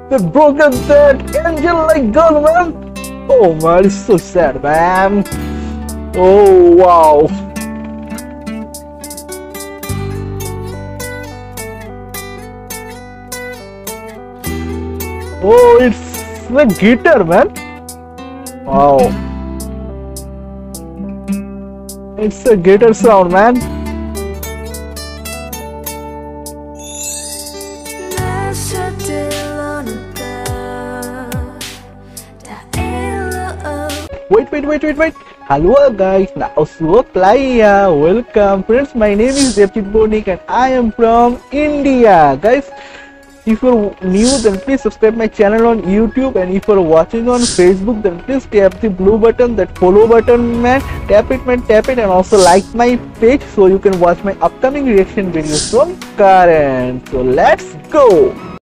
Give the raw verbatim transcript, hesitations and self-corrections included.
They broken that angel-like girl, man. Oh man, it's so sad, man. Oh wow. Oh, it's the guitar, man. Wow. It's a guitar sound, man. Wait, wait, wait, wait, wait. Hello guys, now so playa. Welcome friends, my name is Devjit Bonik and I am from India. Guys, if you're new then please subscribe my channel on YouTube, and if you're watching on Facebook then please tap the blue button, that follow button, man. Tap it, man, tap it, and also like my page so you can watch my upcoming reaction videos from current. So let's go.